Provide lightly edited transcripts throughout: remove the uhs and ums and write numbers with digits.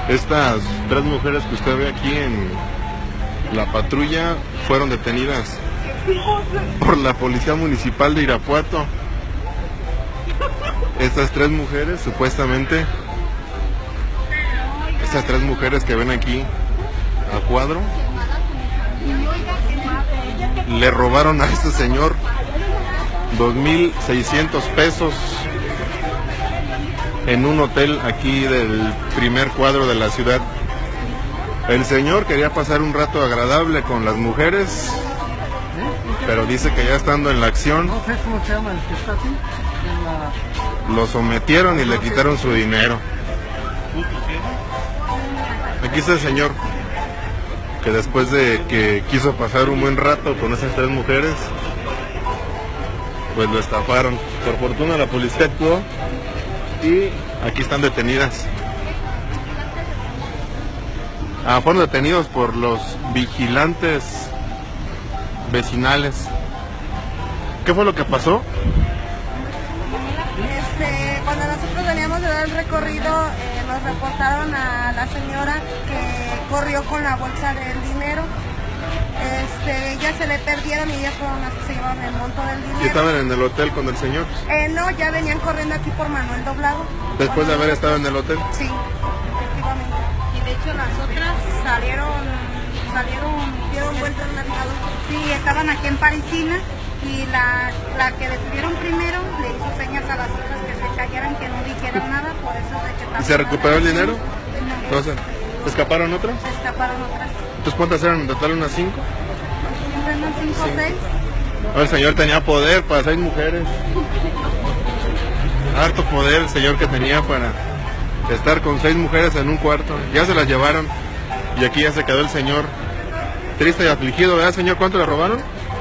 Estas tres mujeres que usted ve aquí en la patrulla fueron detenidas por la Policía Municipal de Irapuato. Estas tres mujeres, supuestamente, estas tres mujeres que ven aquí a cuadro, le robaron a este señor 2,600 pesos en un hotel aquí del primer cuadro de la ciudad. El señor quería pasar un rato agradable con las mujeres, pero dice que ya estando en la acción, No sé cómo se llama el que está aquí. lo sometieron y le quitaron su dinero. Aquí está el señor, que después de que quiso pasar un buen rato con esas tres mujeres, pues lo estafaron. Por fortuna la policía actuó y aquí están detenidas. Fueron detenidos por los vigilantes vecinales. ¿Qué fue lo que pasó? Cuando nosotros veníamos de dar el recorrido, nos reportaron a la señora que corrió con la bolsa del dinero. Ya se le perdieron y ellas fueron las que se llevaron el monto del dinero. ¿Y estaban en el hotel con el señor? No, ya venían corriendo aquí por Manuel Doblado. Después de haber estado en el hotel. Sí, efectivamente. Y de hecho las otras dieron vuelta en mercado. Sí, estaban aquí en Parisina y la que detuvieron primero le hizo señas a las otras que se callaran, que no dijeran nada, por eso de que... ¿Y se recuperó el dinero? No. Entonces, ¿escaparon otras? Se escaparon otras. Entonces, ¿cuántas eran en total? ¿Unas 5? Siempre eran 5 o 6. El señor tenía poder para 6 mujeres. Harto poder el señor que tenía para estar con 6 mujeres en un cuarto. Ya se las llevaron y aquí ya se quedó el señor triste y afligido, ¿verdad, señor? ¿Cuánto le robaron?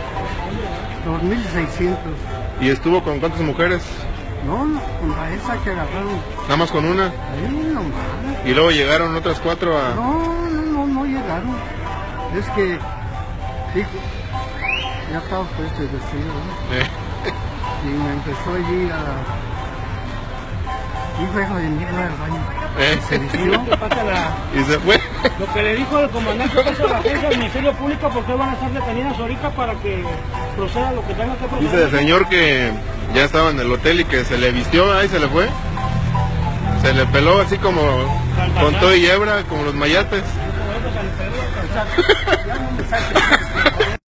2,600. ¿Y estuvo con cuántas mujeres? No, con la esa que agarraron. Nada más con una. Ahí nomás. Y luego llegaron otras 4 a... No llegaron. Es que, sí, ya estaba puesto el vestido, ¿no? Y me empezó allí a... Hijo de mi hija del baño. Se vistió. Y se fue. Lo que le dijo el comandante es a la agencia del Ministerio Público, porque van a estar detenidas ahorita para que proceda lo que tenga que proceder. Dice el señor que ya estaba en el hotel y que se le vistió, ahí se le fue. Se le peló así como con todo y hebra, como los mayates. Ya no me saques.